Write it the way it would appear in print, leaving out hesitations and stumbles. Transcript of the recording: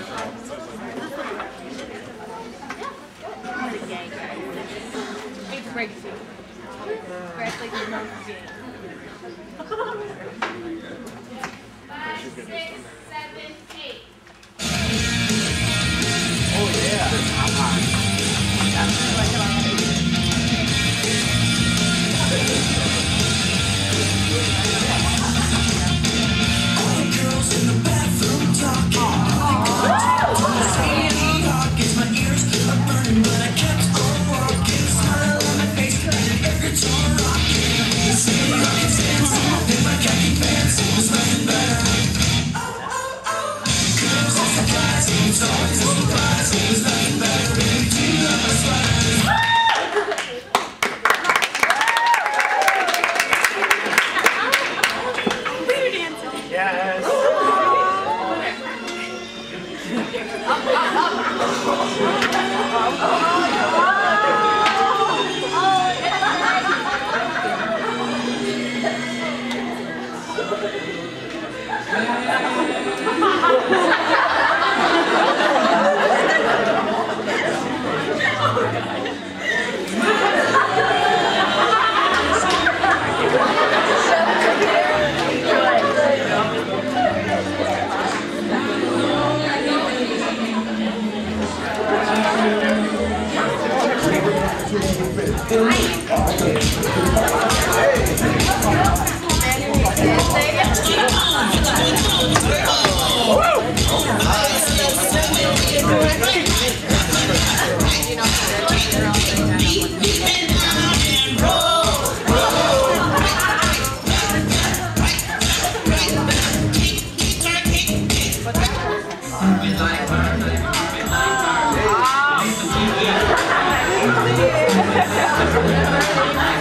It's breakthrough. Breath like your nose is getting. 5, 6, 7, 8. Oh yeah. All the girls in the bathroom talking. My ears are burning, but I kept on walking. Smile on my face, and every guitar rocking. The city rockets dancing in my khaki pants. There's nothing better. Oh, oh, oh. Girls are surprising. It's always a surprise. There's nothing better. Really do love my sweaters. Yes. Hey!